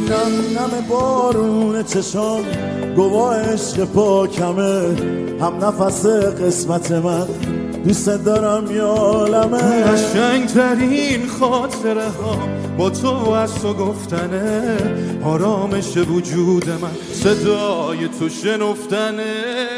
نم نم بارون چشام گواه عشق پاکمه هم نفس قسمت من دوست دارم یا عالمه قشنگترین خاطرها با تو از تو گفتنه آرامش وجود من صدای تو شنفتنه